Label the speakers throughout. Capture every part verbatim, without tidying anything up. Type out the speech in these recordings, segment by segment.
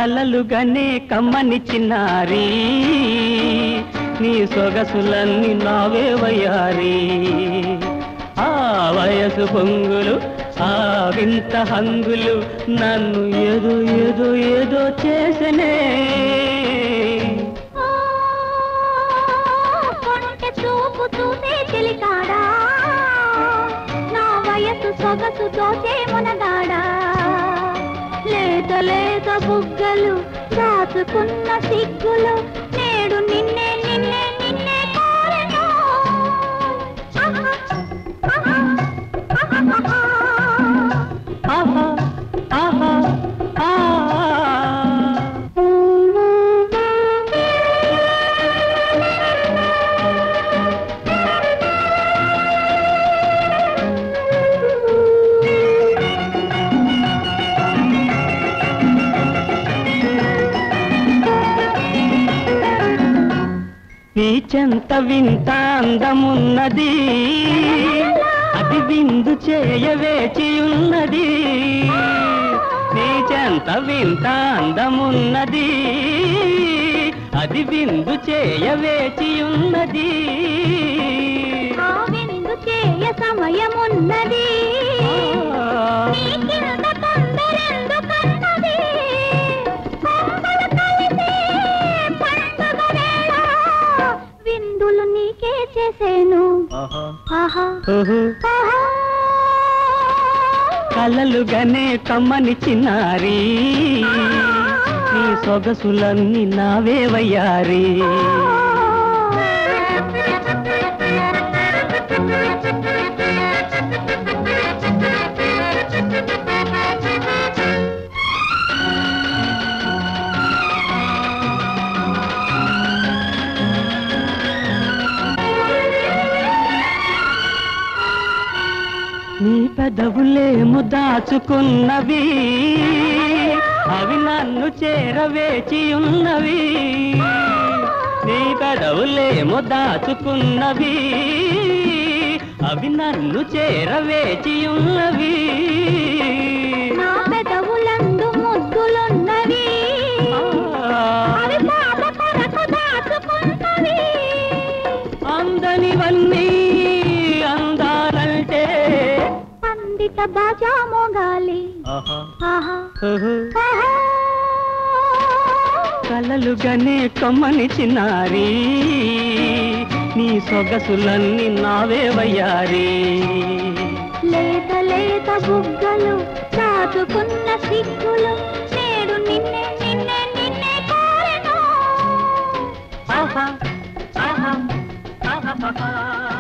Speaker 1: కలలుగానే కమ్మని చిన్నారి నీ సొగసులన్నీ నావే వయ్యారి ఆ వయసు పొంగులు ఆ వింత హంగులు నన్ను ఏదో ఏదో ఏదో చేసనే
Speaker 2: చూపు చూసే చెలికాడా నా వయసు సొగసు తోచే మునగాడా లేత లేత బుగ్గలు దాచుకున్న సిగ్గులు నేడు నిన్నే నిన్నే నిన్నే కోరెను
Speaker 1: ఆహా ఆహా నీ చెంత వింత అందమున్నది అది విందు చేయవేచియున్నది నీ చెంత వింత అందమున్నది అది విందు చేయవేచియున్నది
Speaker 2: ఆ విందు చేయ సమయమున్నది విందులు నీకే చేసేను
Speaker 1: కలలుగానే కమ్మని చిన్నారి నీ సొగసులన్నీ నావే వయ్యారి నీ పెదవులేము దాచుకున్నవి అవి నన్ను చేరవేచి ఉన్నవి నీ పెదవులేము దాచుకున్నవి అవి నన్ను చేరవేచి ఉన్నవి
Speaker 2: నా పెదవులందు ముద్దులున్నవి అవి పాప కొరకు దాచుకున్నవి
Speaker 1: అందనివన్నీ అందాలంటే
Speaker 2: పండిత బాజా మోగాలి
Speaker 1: కలలుగానే కమ్మని చిన్నారి నీ సొగసులన్నీ నావే వయ్యారి
Speaker 2: లేత లేత బుగ్గలు దాచుకున్న సిగ్గులు నేడు నిన్నే నిన్నే నిన్నే కోరెను
Speaker 1: ఆహా ఆహా ఆహా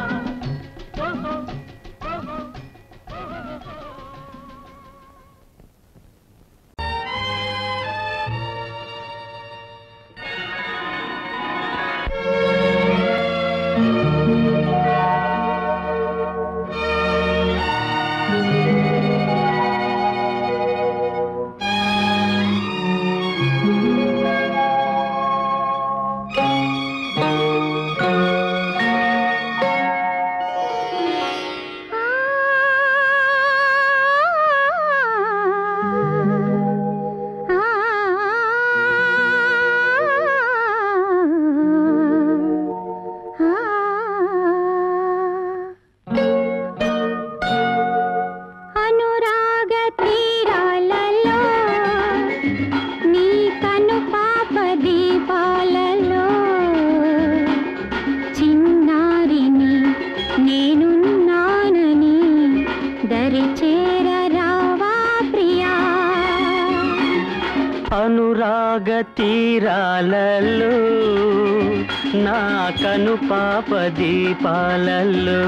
Speaker 1: అనురాగ తీరాలలో నా కను పాప దీపాలలో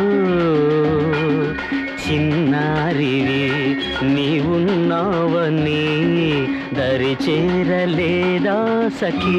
Speaker 1: చిన్నారివి నీవున్నావని దరి చేరలేదా సఖీ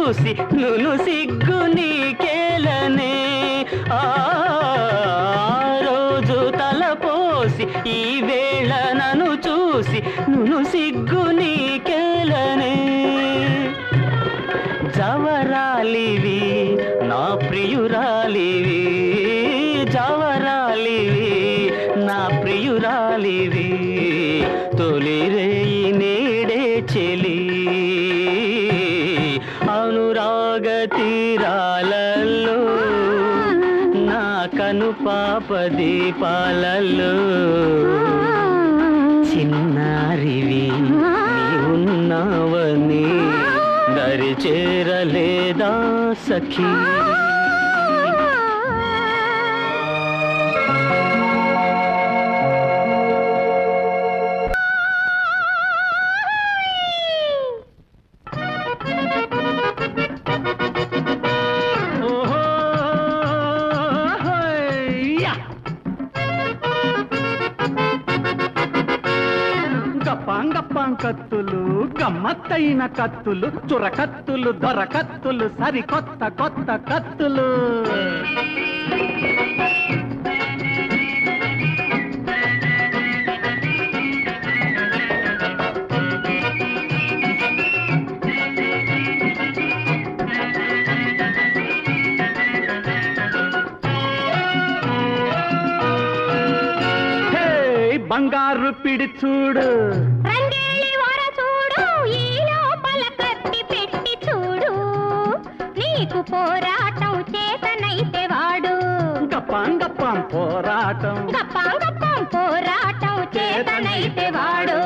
Speaker 1: చూసి నును సిగ్గు నీకేలనే ఆ రోజు తలపోసి ఈ వేళ నన్ను చూసి నును సిగ్గు నీకేలనే జవరాలివి నా ప్రియురాలివి జవరాలివి నా ప్రియురాలివి తొలిరేయి నేడే చెలి అనురాగ తీరాలలో నా కను పాప దీపాలలో చిన్నారివి నీవున్నావని దరి చేరలేదా సఖీ
Speaker 3: కత్తులు గమ్మత్తైన కత్తులు చురకత్తులు దొరకత్తులు సరికొత్త కొత్త కత్తులు బంగారు పిడి చూడు
Speaker 2: పోరాటం చేతనైతే వాడు
Speaker 3: గప్పం గప్పం పోరాటం
Speaker 2: గప్పం గప్పం పోరాటం చేతనైతే వాడు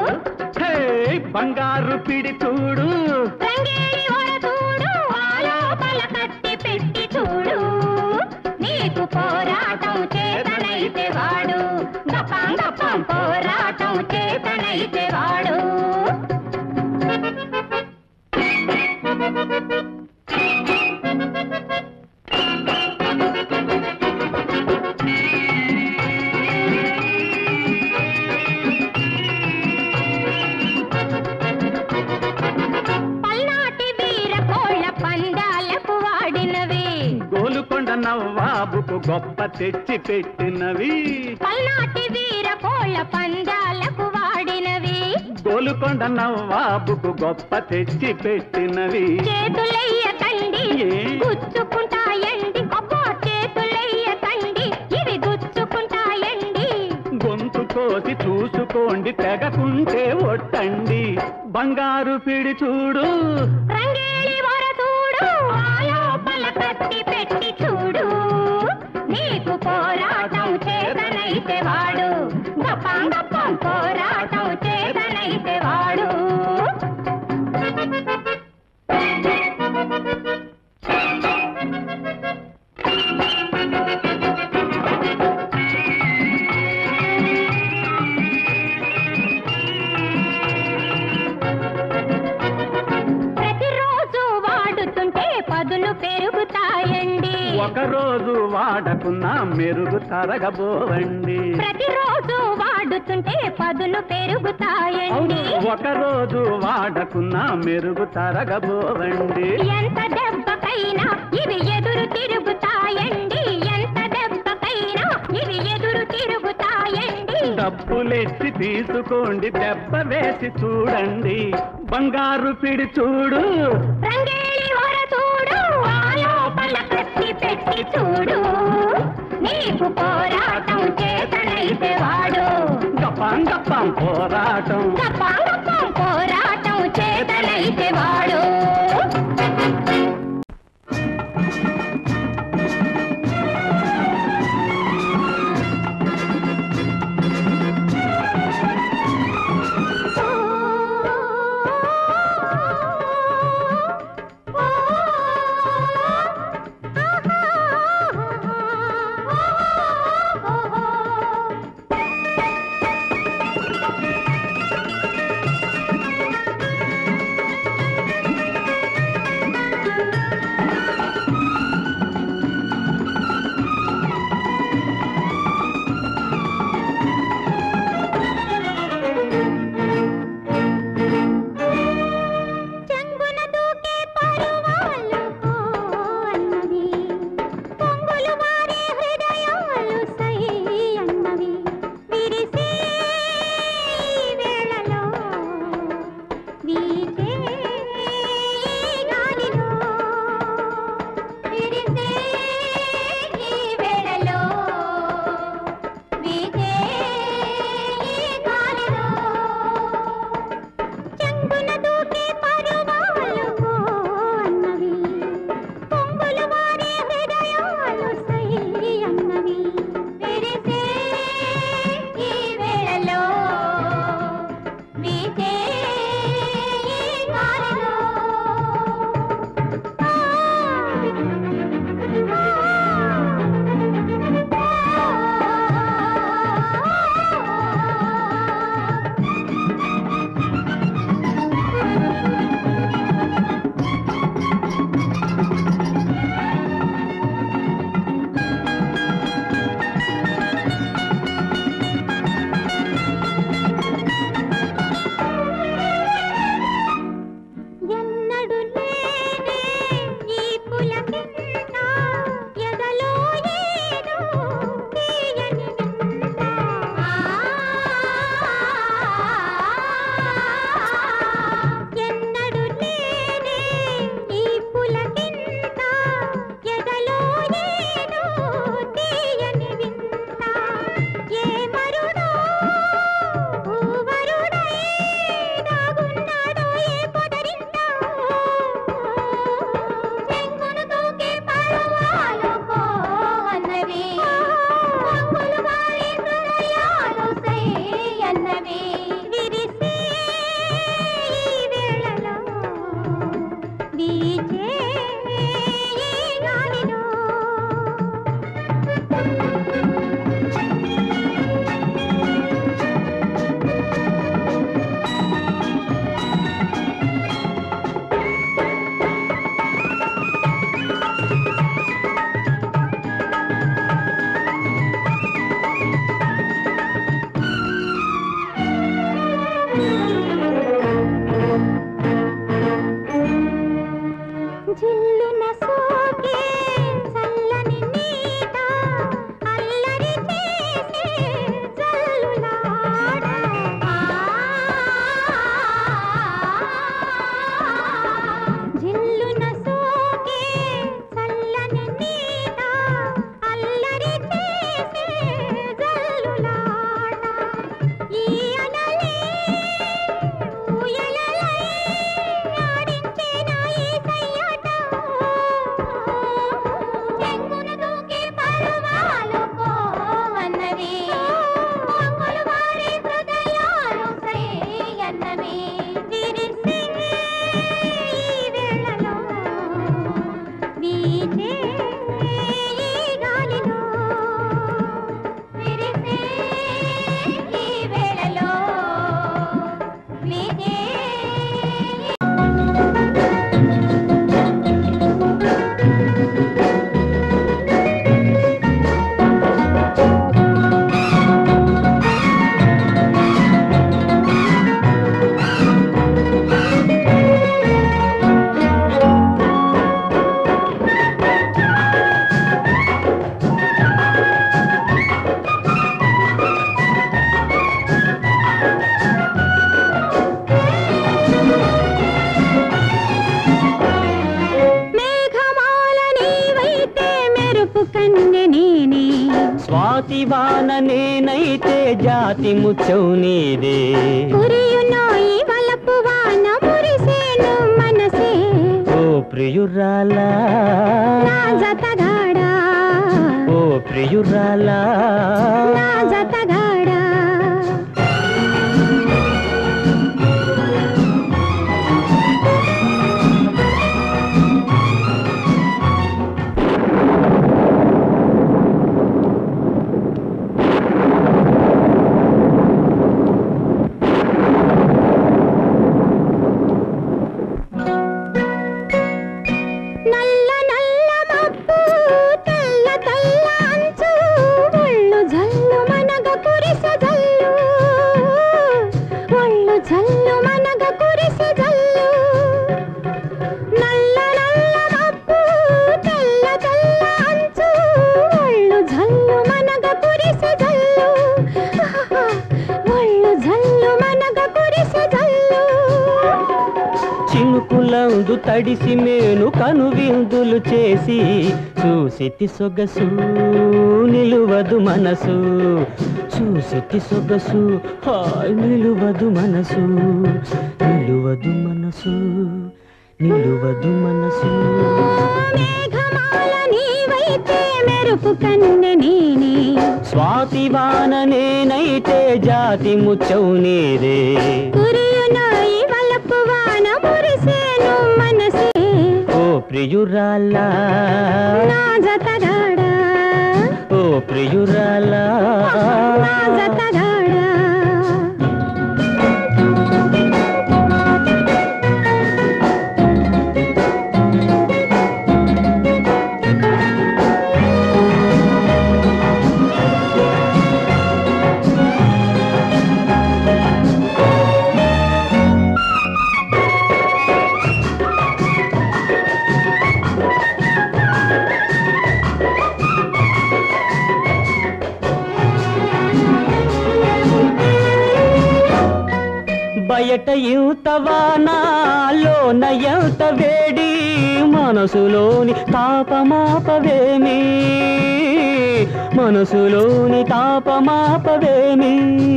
Speaker 3: బంగారు పిడి చూడు
Speaker 2: రంగేలి వర చూడు ఆలోపల కత్తి పెట్టి చూడు నీకు పోరాటం చేతనైతే వాడు గప్పం గప్పం పోరాటం చేతనైతే వాడు
Speaker 3: నవ్వాబుకు గొప్ప తెచ్చి పెట్టినవి
Speaker 2: పల్నాటి వీర కోళ్ళ పందాలకు వాడినవి
Speaker 3: గోలుకొండ నవ్వాబుకు గొప్ప తెచ్చి పెట్టినవి
Speaker 2: చేతులయ్యకండి గుచ్చుకుంటాయండి అబ్బో చేతులయ్యకండి ఇవి గుచ్చుకుంటాయండి
Speaker 3: గొంతు కోసి చూసుకోండి తెగకుంటే ఒట్టండి బంగారు పిడి చూడు
Speaker 2: రంగేలి వర చూడు ఆలోపల కత్తి పెట్టి చూడు నీకు పోరాటం చేతనైతే వాడు గప్పం గప్పం పోరాటం చేతనైతే వాడు ప్రతిరోజు వాడుతుంటే పదులు పెరుగుతాయండి
Speaker 3: ఒకరోజు వాడకున్నా మెరుగు తరగబోవండి
Speaker 2: ప్రతిరోజు వాడుతుంటే పదులు పెరుగుతాయండి
Speaker 3: ఒకరోజు వాడకున్నా మెరుగు తరగబోవండి
Speaker 2: ఎంత దెబ్బకైనా ఇవి ఎదురు తిరుగుతాయండి ఎంత దెబ్బకైనా ఇవి ఎదురు తిరుగుతాయండి
Speaker 3: డబ్బులెచ్చి తీసుకోండి దెబ్బ వేసి చూడండి బంగారు పిడి చూడు
Speaker 2: రంగేలి వర చూడు ఆలోపల కత్తి పెట్టి చూడు నీకు పోరాటం చేతనైతే వాడు
Speaker 3: గప్పం గప్పం పోరాటం
Speaker 2: గప్పం గప్పం పోరాటం చేతనైతే వాడు మెరుపు కన్నె నేనే
Speaker 1: స్వాతి వాన నేనైతే జాతి ముచ్చం నీదే
Speaker 2: కురియునోయి వలపు వాన మురిసేను మనసే
Speaker 1: ఓ ప్రియురాలా
Speaker 2: నా జతగాడా
Speaker 1: ఓ ప్రియురాలా
Speaker 2: నా జతగాడా నల్ల నల్ల మబ్బు తెల్ల తెల్ల అంచు ఒళ్ళు జల్లు మనగ కురిసె జల్లు ఒళ్ళు జల్లు మనగ కురిసె జల్లు నల్ల నల్ల మబ్బు తెల్ల తెల్ల అంచు ఒళ్ళు జల్లు మనగ కురిసె జల్లు ఒళ్ళు జల్లు మనగ కురిసె జల్లు
Speaker 1: చినుకులందు తడిసి మేను కనువిందులు చేసి చూసితి సొగసు నిలువదు మనసు చూసితి సొగసు హాయ్ నిలువదు మనసు నిలువదు మనసు నిలువదు మనసు
Speaker 2: మేఘమాల నీవైతే మెరుపు కన్నె నేనే
Speaker 1: స్వాతి వాన నేనైతే జాతి ముచ్చం నీదే
Speaker 2: కురియునోయి వలపు వాన మురిసేను మనసే
Speaker 1: ఓ ప్రియురాలా
Speaker 2: నా జతగాడా
Speaker 1: ఓ ప్రియురాలా
Speaker 2: నా జతగాడా
Speaker 1: బయట ఇంత వానాలోన ఎంత వేడి మనసులోని తాపమాపవేమి మనసులోని తాపమాపవేమి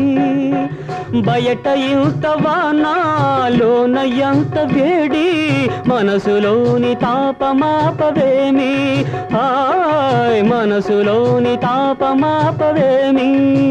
Speaker 1: బయట ఇంత వానాలోన ఎంత వేడి మనసులోని తాపమాపవేమి హాయ్ మనసులోని తాపమాపవేమి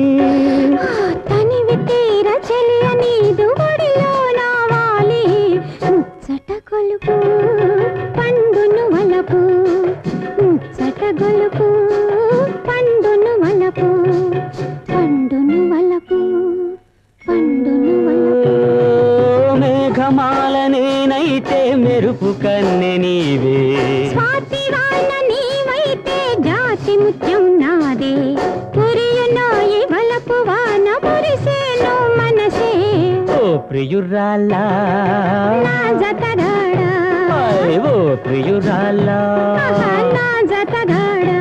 Speaker 2: తనివి తీర చెలియ నీదు ఒడిలో నావాలి ముచ్చట గొలుపు పండును వలపు ముచ్చట గొలుపు పండును వలపు పండును వలపు పండును వలపు
Speaker 1: మేఘమాల నేనైతే మెరుపు కన్నె నీవే
Speaker 2: స్వాతి వాన నీవైతే జాతి ముత్యం నాదే కురియునోయి వలపు వాన మురిసేను మనసే
Speaker 1: ఓ ప్రియురాలా
Speaker 2: నా జతగాడా
Speaker 1: హాయ్ ఓ ప్రియురాలా
Speaker 2: ఆహా, నా జతగాడా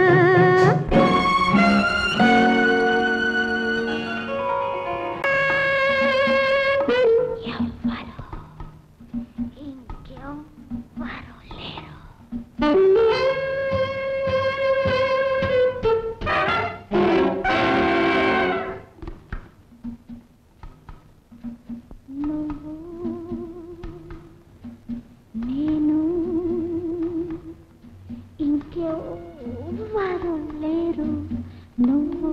Speaker 2: ఎవ్వరు ఇంకెవ్వరు లేరు నువ్వు నేను ఇంకెవ్వరు లేరు నువ్వు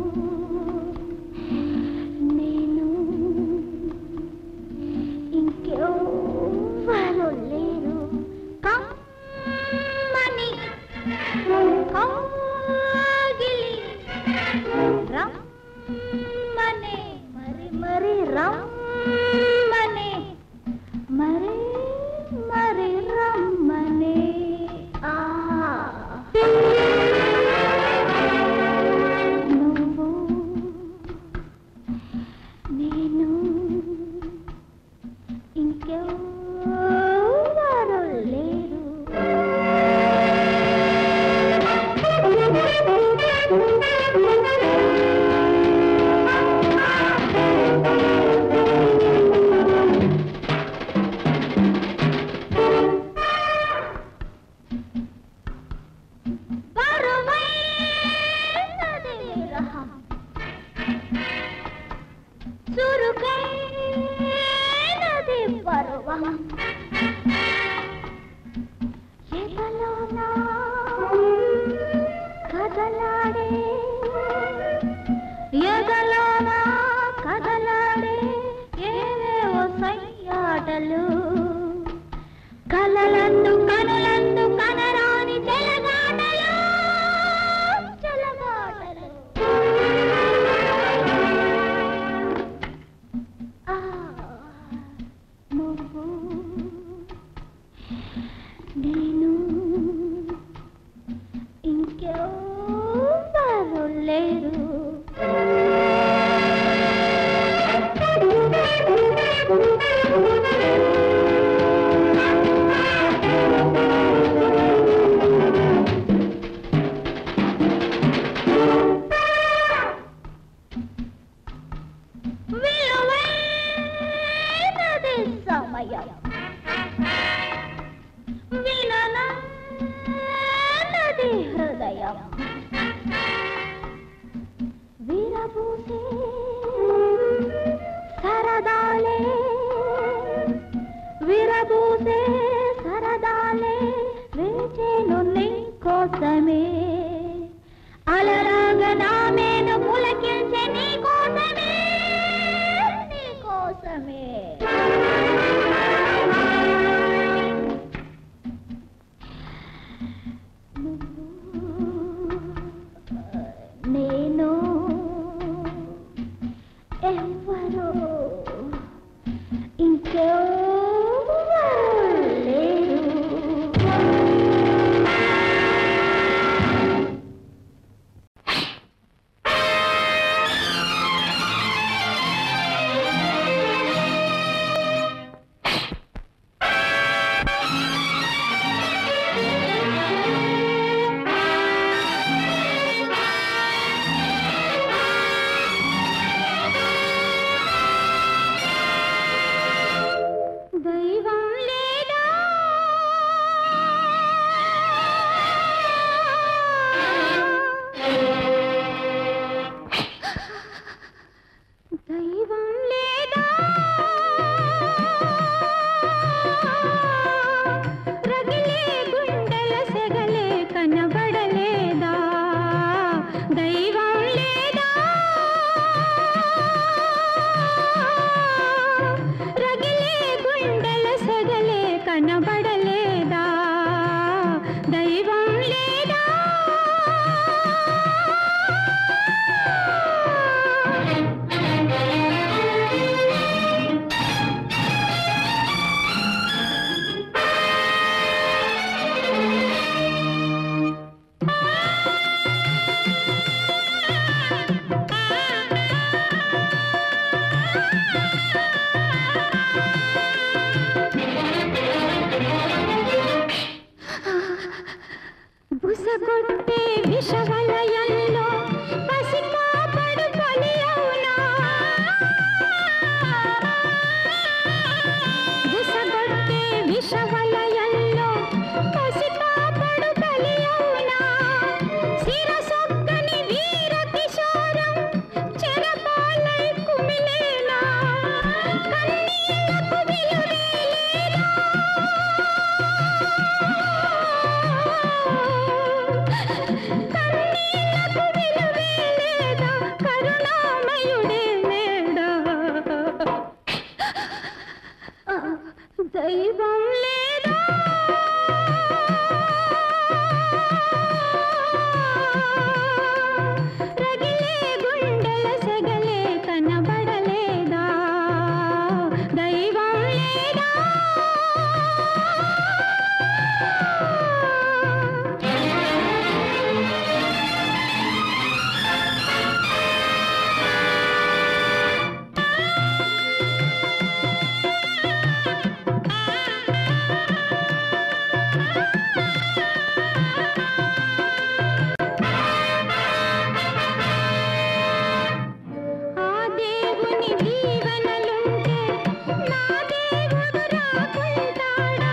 Speaker 2: నేను ఇంకెవ్వరు లేరు కమ్మని కౌగిలి రమ్మనే మరి మరి రమ్మనే మరి మరి రమ్మనే ఆ నువ్వు ఇంకెవ్వరు లేరు. విలువైనది సమయం, విననది హృదయం, విరబూసే సరదాలే, విరబూసే సరదాలే వేచేను నీ కోసమే, అలరాగా నా మీద పులకించే నీ కోసమే, నీ కోసమే. నేను ఎవరో ఇంకెవ్వరు లేరు. దైవం లేదా, దైవం లేదా, రగిలే గుండెల సెగలే కనబడలేదా, దైవం లేదా, రగిలే గుండెల సెగలే కనబడలేదా, దైవం లేదా. బుసగొట్టే విషవలయంలో పసిపాపడు బలి అవునా, బుసగొట్టే విషవలయంలో పసిపాపడు బలి అవునా, శిరసొక్కని వీర కిశోరం చెరపాలై కుమిలేనా, కన్నీళ్లకు విలువే లేదా, కన్నీళ్లకు విలువే లేదా, కరుణామయుడే లేడా, దైవం లేదా. రగిలే గుండెల సెగలే కనబడలేదా, దైవం లేదా. ఆ దేవుని దీవెనలుంటే నా దేవుడు రాకుంటాడా,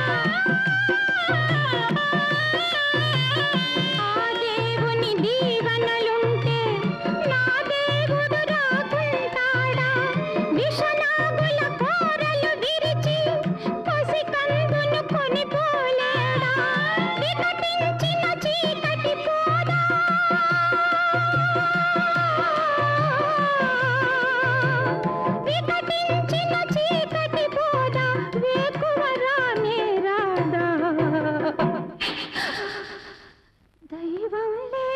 Speaker 2: ఆ దేవుని దీవెనలుంటే నా దేవుడు రాకుంటాడా, విషనాగుల కోరలు విరిచి పసికందును కొనిపోలేడా, వికటించిన చీకటి పోదా, వికటించిన చీకటి పోదా, వేకువ రానే రాదా, దైవం లేదా.